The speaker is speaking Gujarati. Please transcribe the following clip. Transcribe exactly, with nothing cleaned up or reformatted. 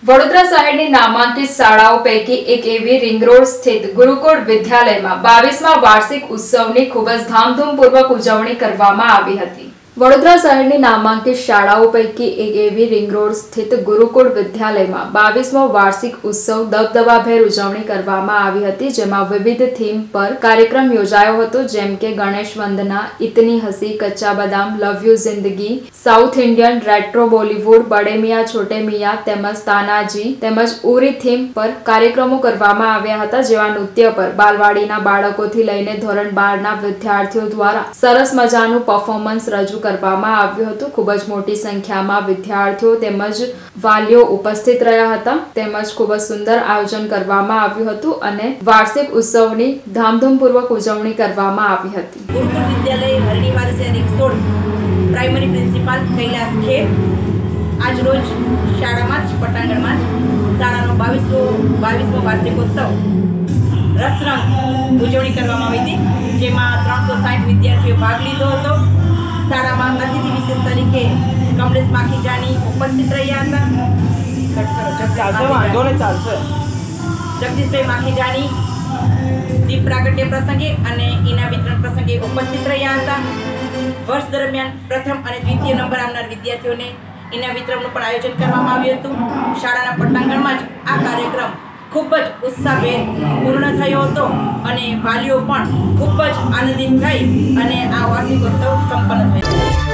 વડોદરા શહેરની નામાંકિત શાળાઓ પૈકી એક એવી રિંગ રોડ સ્થિત ગુરુકુળ વિદ્યાલયમાં બાવીસમા વાર્ષિક ઉત્સવની ખૂબ જ ધામધૂમપૂર્વક ઉજવણી કરવામાં આવી હતી। વડોદરા શહેરની નામાંકિત શાળાઓ પૈકી એક એવી રિંગ રોડ સ્થિત ગુરુકુળ વિદ્યાલયમાં બાવીસમો વાર્ષિક ઉત્સવ દબદબાભેર ઉજવણી કરવામાં આવી હતી, જેમાં વિવિધ થીમ પર કાર્યક્રમ યોજાયો હતો, જેમ કે ગણેશ વંદના, ઇતની Hasi, Kacha Badam, love you Zindagi, south Indian, retro Bollywood, Bade Miyan Chote Miyan તેમજ તાનાજી તેમજ ઉરી થીમ પર કાર્યક્રમો કરવામાં આવ્યા હતા, જેવા નૃત્ય પર બાલવાડીના બાળકોથી લઈને ધોરણ બાર ના વિદ્યાર્થીઓ દ્વારા સરસ મજાનું પરફોર્મન્સ રજૂ કરવામાં આવ્યું હતું। ખૂબ જ મોટી સંખ્યામાં વિદ્યાર્થીઓ તેમજ વાલીઓ ઉપસ્થિત રહ્યા હતા, તેમજ ખૂબ જ સુંદર આયોજન કરવામાં આવ્યું હતું અને વાર્ષિક ઉત્સવની ધામધૂમપૂર્વક ઉજવણી કરવામાં આવી હતી। ગુરુકુળ વિદ્યાલય હરણીવાલ શહેર એકસોળ પ્રાઇમરી પ્રિન્સિપાલ કૈલાસ ખેર આજ રોજ શાળામાં જ પટાંગણમાં જ શાળાનો બાવીસમો બાવીસમો વાર્ષિકોત્સવ રસરંગ ઉજવણી કરવામાં આવી હતી, જેમાં ત્રણસો સાઠ વિદ્યાર્થીઓ ભાગ લીધો હતો। શાળામાં અતિથિ વિશેષ તરીકે કમલેશ માખીજાની ઉપસ્થિત રહ્યા હતા। જગદીશભાઈ માખીજાની દીપ પ્રાગટ્ય પ્રસંગે અને ઇનામ વિતરણ પ્રસંગે ઉપસ્થિત રહ્યા હતા। વર્ષ દરમિયાન પ્રથમ અને દ્વિતીય નંબર આવનાર વિદ્યાર્થીઓને ઇનામ વિતરણનું પણ આયોજન કરવામાં આવ્યું હતું। શાળાના પટાંગણમાં જ આ કાર્યક્રમ ખૂબ જ ઉત્સાહભેર પૂર્ણ થયો હતો અને વાલીઓ પણ ખૂબ જ આનંદિત થઈ અને આ વાર્ષિકોત્સવ સંપન્ન થયો।